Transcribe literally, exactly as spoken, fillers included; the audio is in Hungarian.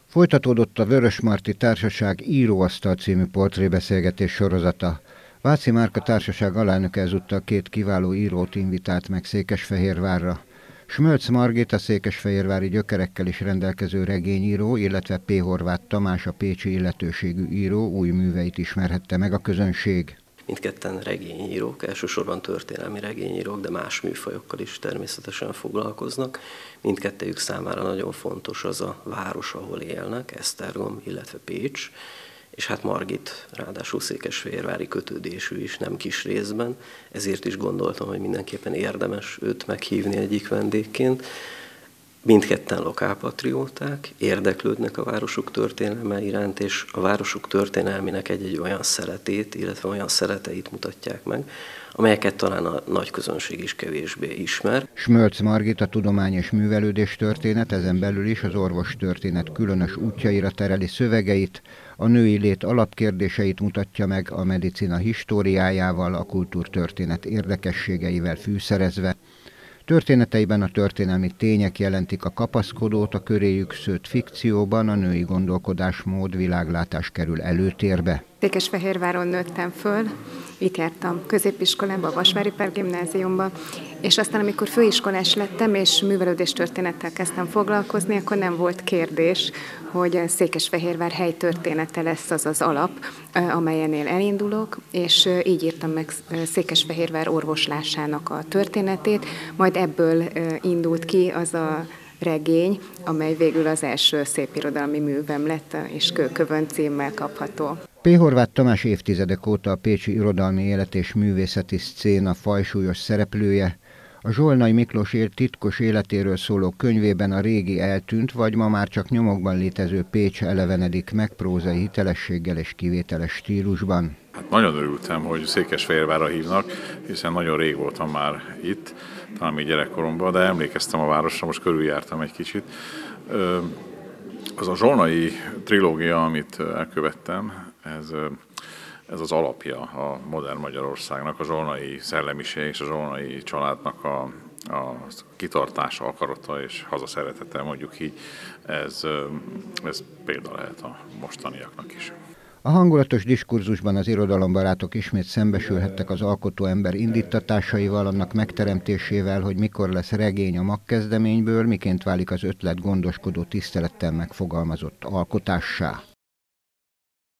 Folytatódott a Vörösmarty Társaság Íróasztal című portrébeszélgetés sorozata. Váci Márka társaság alelnöke ezúttal két kiváló írót invitált meg Székesfehérvárra. Smölc Margit, a székesfehérvári gyökerekkel is rendelkező regényíró, illetve P. Horváth Tamás, a pécsi illetőségű író új műveit ismerhette meg a közönség. Mindketten regényírók, elsősorban történelmi regényírók, de más műfajokkal is természetesen foglalkoznak. Mindkettejük számára nagyon fontos az a város, ahol élnek, Esztergom, illetve Pécs, és hát Margit ráadásul székesfehérvári kötődésű is, nem kis részben, ezért is gondoltam, hogy mindenképpen érdemes őt meghívni egyik vendégként. Mindketten lokálpatrióták, érdeklődnek a városuk történelme iránt, és a városuk történelmének egy-egy olyan szeletét, illetve olyan szeleteit mutatják meg, amelyeket talán a nagy közönség is kevésbé ismer. Smölc Margit a tudomány és művelődés történet, ezen belül is az orvostörténet különös útjaira tereli szövegeit, a női lét alapkérdéseit mutatja meg a medicina históriájával, a kultúrtörténet érdekességeivel fűszerezve. Történeteiben a történelmi tények jelentik a kapaszkodót, a köréjük szőtt fikcióban a női gondolkodásmód, világlátás kerül előtérbe. Székesfehérváron nőttem föl, itt jártam középiskolába, a Vasvári Pál gimnáziumba, és aztán amikor főiskolás lettem, és művelődéstörténettel kezdtem foglalkozni, akkor nem volt kérdés, hogy Székesfehérvár helytörténete lesz az az alap, amelyenél elindulok, és így írtam meg Székesfehérvár orvoslásának a történetét, majd ebből indult ki az a regény, amely végül az első szépirodalmi művem lett, és Kőkövön címmel kapható. P. Horváth Tamás évtizedek óta a pécsi irodalmi élet és művészeti szcéna fajsúlyos szereplője. A Zsolnay Miklós titkos életéről szóló könyvében a régi eltűnt, vagy ma már csak nyomokban létező Pécs elevenedik meg prózai hitelességgel és kivételes stílusban. Hát nagyon örültem, hogy Székesfehérvárra hívnak, hiszen nagyon rég voltam már itt, talán még gyerekkoromban, de emlékeztem a városra, most körüljártam egy kicsit. Az a Zsolnay trilógia, amit elkövettem, ez, ez az alapja a modern Magyarországnak, a Zsolnay szellemiség és a Zsolnay családnak a, a kitartása, akarata és hazaszeretete, mondjuk így, ez, ez példa lehet a mostaniaknak is. A hangulatos diskurzusban az irodalombarátok ismét szembesülhettek az alkotó ember indítatásaival, annak megteremtésével, hogy mikor lesz regény a magkezdeményből, miként válik az ötlet gondoskodó, tisztelettel megfogalmazott alkotássá.